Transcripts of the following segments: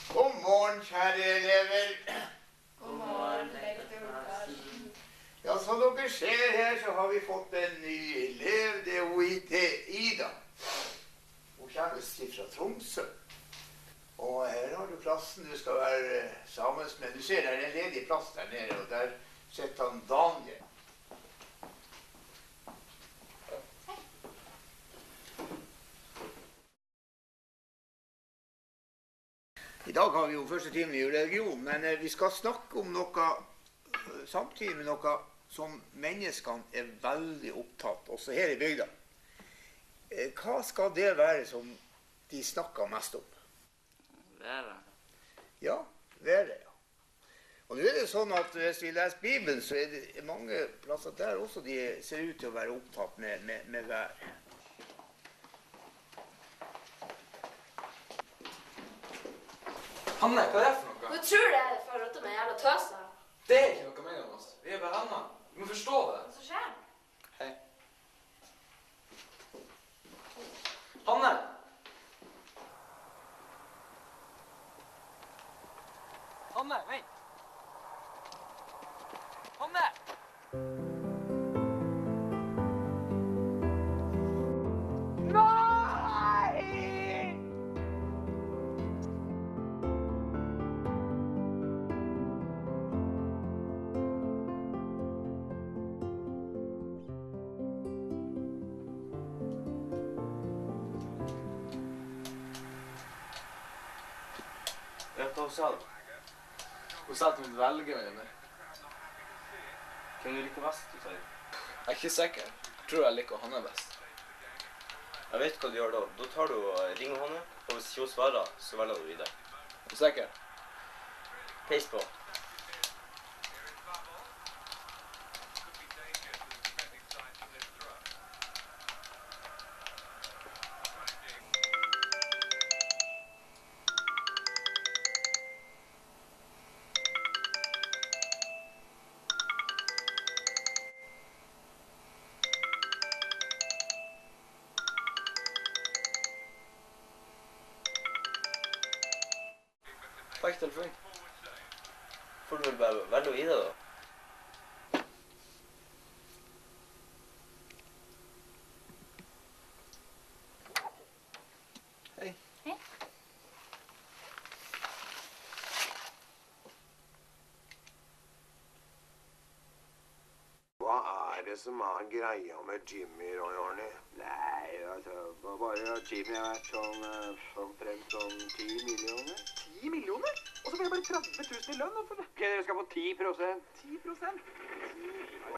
God morgen, kjære elever. God morgen, lektor Karsten. Ja, som dere ser her, så har vi fått en ny elev. Det er hun Ida. Hun kommer fra Tromsø. Og her har du plassen du skal være sammen med. Du ser, det er en ledig plass der nede, og der sitter han Daniel. I dag har vi jo første time i religion, men vi skal snakke om noe samtidig med noe som menneskene er veldig opptatt, også her i bygda. Hva skal det være som de snakker mest om? Været. Ja, været, ja. Og nå er det sånn at hvis vi leser Bibelen, så er det mange plasser der også de ser ut til å være opptatt med været. Hanne, hva er det for noe? Du tror det er for å med jævla tøser? Det er ikke noe mellom oss. Vi er bare venner. Du må forstå det. Hva som skjer? Hei. Hanne! Hanne, vent! Hanne! Hva sa du? Hun sa at hun ville velge meg med. Hvem du liker best, du sier? Jeg er ikke sikker. Jeg tror jeg liker Hanne best. Jeg vet hva du gjør da. Da tar du og ringer henne, og hvis hun svarer, så velger du videre. Er du sikker? Peis på. Takk til telefonen. Får du vel bare velge videre da? Hei. Hei. Hva er det som er greia med Jimmy, Roy Arne? Nei, altså, bare Jimmy har vært omtrent sånn 10 millioner. 10 millioner? Og så får jeg bare 30 000 i lønn. Ok, dere skal få 10%. 10%?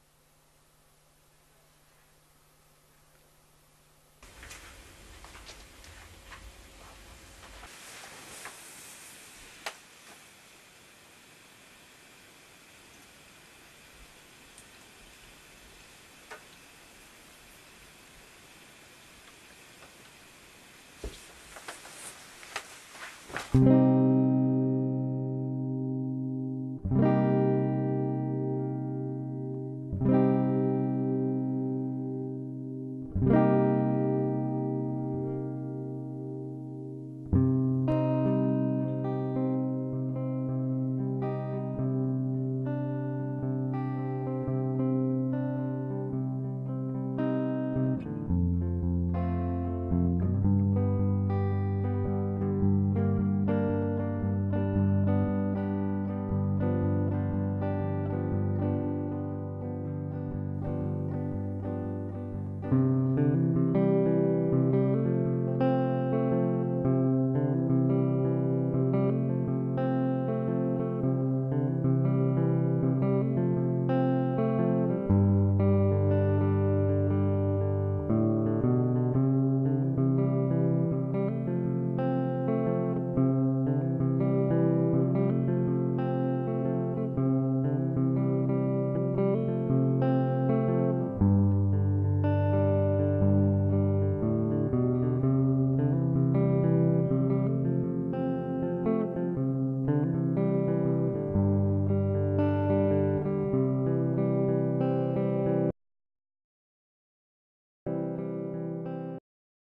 Thank